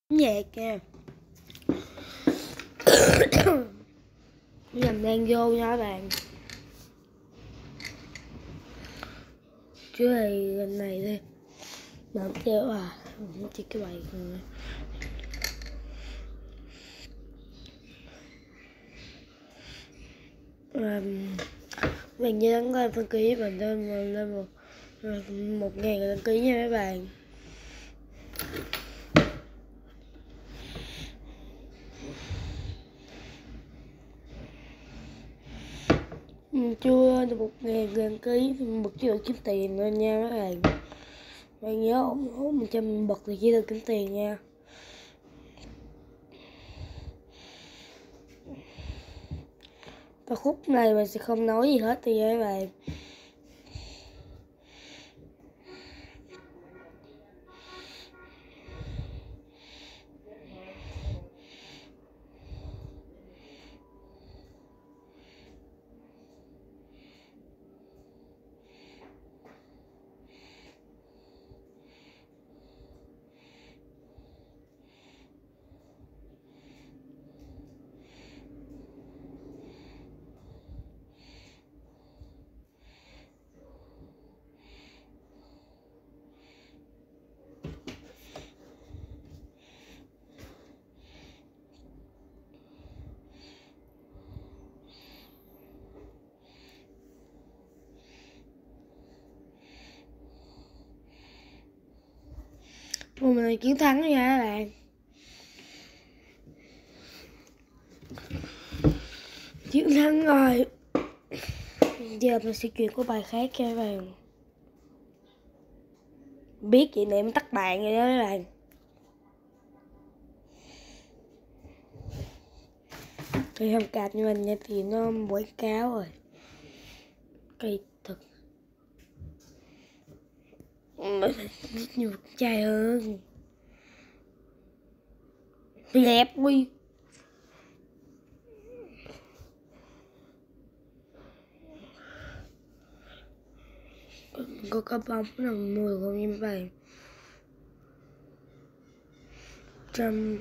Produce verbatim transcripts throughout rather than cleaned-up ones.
Nhạc nha. Nhầm đang vô nha các bạn. Chứ này lần này đi làm theo à chỉ cái bài rồi. À, mình như đăng ký đăng ký mình lên mình lên một một ngàn đăng ký nha các bạn. Chưa được một ngàn đăng ký bật chưa được kiếm tiền lên nha các bạn. Bạn nhớ ủng hộ một trăm bật thì chỉ được kiếm tiền nha. Và khúc này mình sẽ không nói gì hết thì các bạn. Một mình chiến thắng nha các bạn. Chiến thắng rồi. Giờ mình sẽ chuyển qua bài khác cho các bạn. Biết chị này em tắt bạn rồi đó các bạn. Thì không cạp như mình nha thì nó quảng cáo rồi. Cây thật. Mình nhiều trai hơn. Đẹp quy. Có cái bóng nào mùi không nha các bạn. Trăm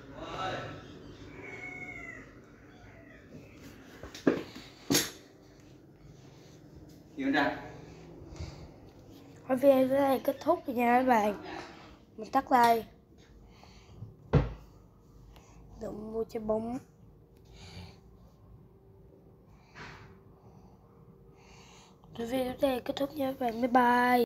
Hiểu chưa? Video tới đây kết thúc rồi nha các bạn. Mình tắt like. Đừng mua trái bóng. Video tới đây kết thúc nha các bạn. Bye bye.